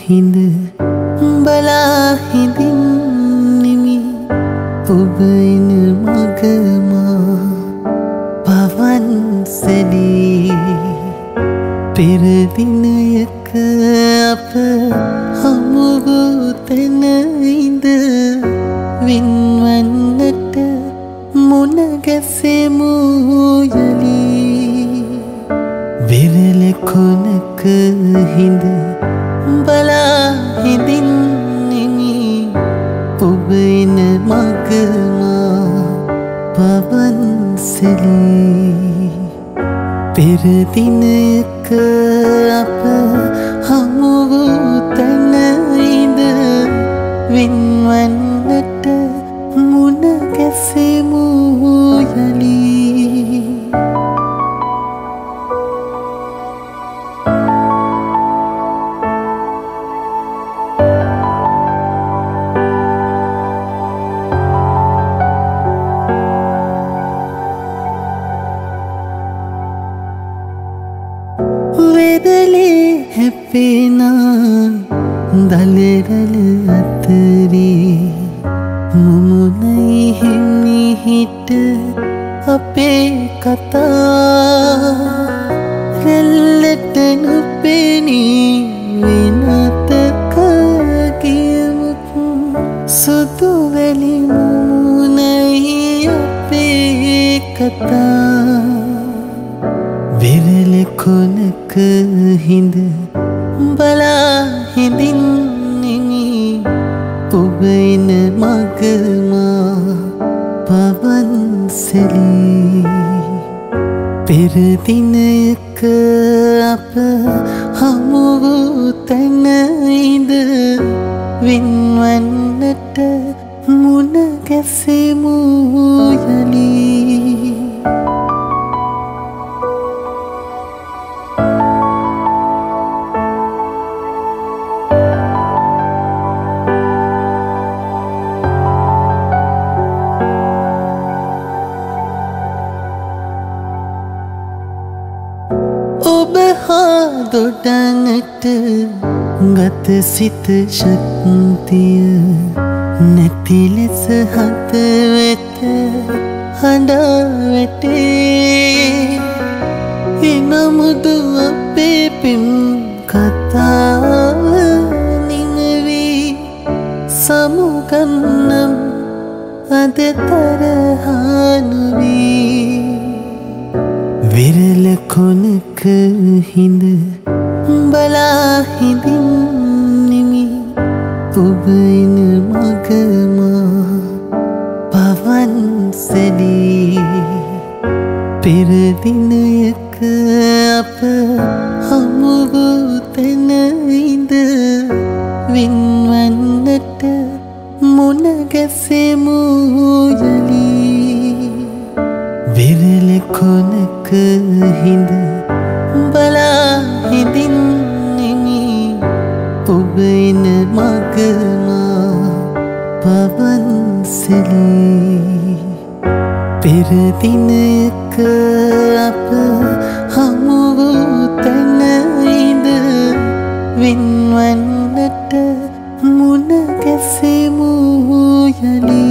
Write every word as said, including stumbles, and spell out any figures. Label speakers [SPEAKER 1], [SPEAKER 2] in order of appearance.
[SPEAKER 1] හිඳ බලා හිඳින්නෙමි ඔබ එන මගමා පවන් සැදී පෙර දිනයක අප හමු වූ තැන ඉඳ වින්වන්නට මුණ ගැසෙමු යලි විරල කොනක හිඳ බලා හිඳින්නෙමි ඔබ එන මගමා පවන් සැදී පෙර දිනයක අප හමු වූ තැන ඉඳ වින්වන්නට මුණ ගැසෙමු යලි වෙදලේ හැපෙන දලරල අතරේ මුමුණයි හිමිහිට අපේ කතා රැල්ලට නොපෙනී වෙනතක ගියමුත් සුදු වැලි මුමුණයි අපේ කතා විරල කොනක හිඳ බලා හිඳින්නෙමි ඔබ එන මගමා පවන් සැදී පෙර දිනයක අප හමු වූ තැන ඉඳ වින්වන්නට මුණ ගැසෙමු යලි ඔබ හා දොඩන්නට ගත සිත ශක්තිය නැති ලෙස හත වෙත හඬා වැටේ එනමුදු අපේ පෙම් කතාව නිමවී සමුගන්නම් අද තරහා නොවී විරල කොනක හිඳ බලා හිඳින්නෙමි ඔබ එන මගමා පවන් සැදී පෙර දිනයක අප හමු වූ තැන ඉඳ වින්වන්නට මුණ ගැසෙමු යලි විරල කොනක හිඳ බලා හිඳින්නෙමි ඔබ එන මගමා පවන් සැදී පෙර දිනයක අප හමු වූ තැන ඉඳ වින්වන්නට මුණ ගැසෙමු යලි